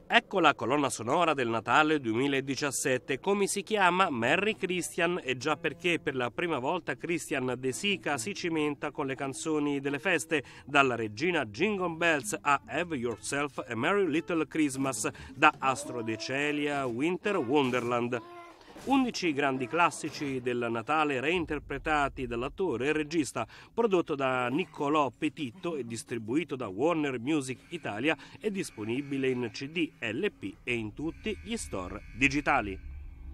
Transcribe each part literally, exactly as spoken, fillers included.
Ecco la colonna sonora del Natale duemiladiciassette. Come si chiama? Merry Christian, e già perché per la prima volta Christian De Sica si cimenta con le canzoni delle feste, dalla regina Jingle Bells a Have Yourself a Merry Little Christmas, da Astro de Celia a Winter Wonderland. undici grandi classici del Natale reinterpretati dall'attore e regista, prodotto da Niccolò Petitto e distribuito da Warner Music Italia, è disponibile in C D, L P e in tutti gli store digitali.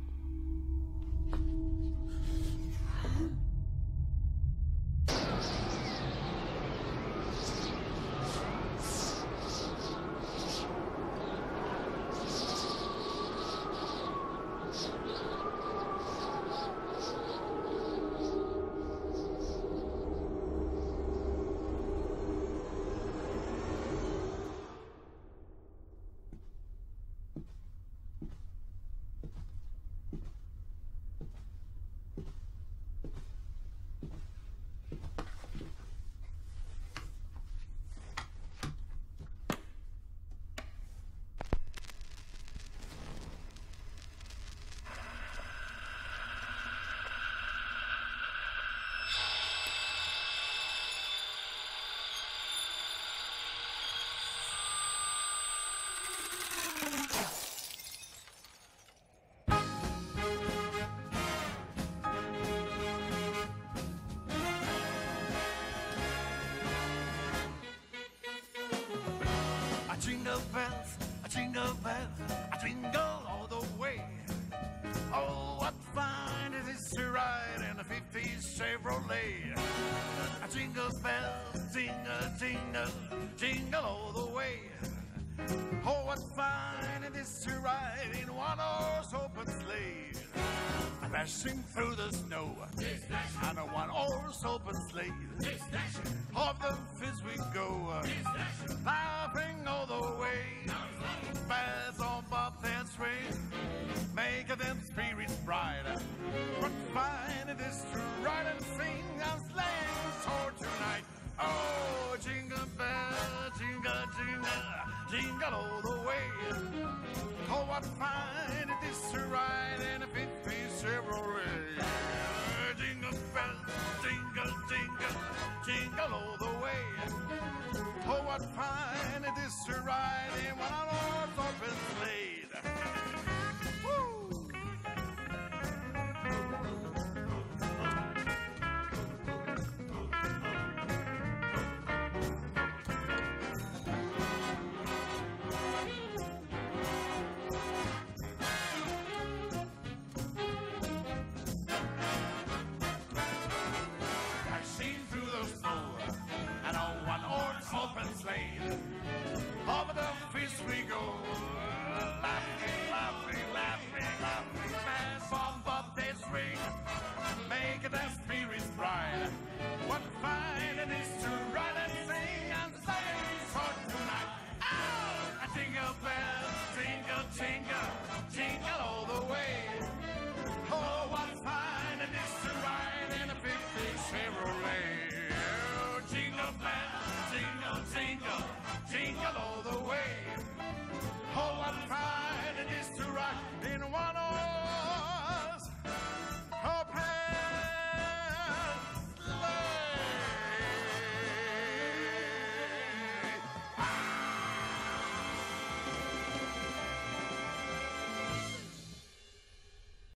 Jingle bells, a jingle bells, a jingle all the way. Oh, what fun it is to ride in a fifties Chevrolet. A jingle bells, jingle, jingle, jingle all the way. Oh, what fun it is to ride in one-horse open sleigh. Dashing through the snow on a one-horse open sleigh. Off the fields we go, laughing all the way. Bells on bobtails ring, make them spirits bright. What fun it is to ride and sing and sleighing sword tonight. Oh, jingle bell, jingle, jingle, jingle all the way. Oh, what fun it is to ride in a fifties Chevrolet. Jingle bells, jingle, jingle, jingle all the way. Oh, what fun it is to ride in one of those open sleigh. Woo! Over the fields we go, laughing, laughing, laughing, laughing. Bells on bobtails ring, make the spirits bright. What fun it is to ride and sing and sing for tonight. Oh, a jingle bells, jingle, jingle, jingle all the way.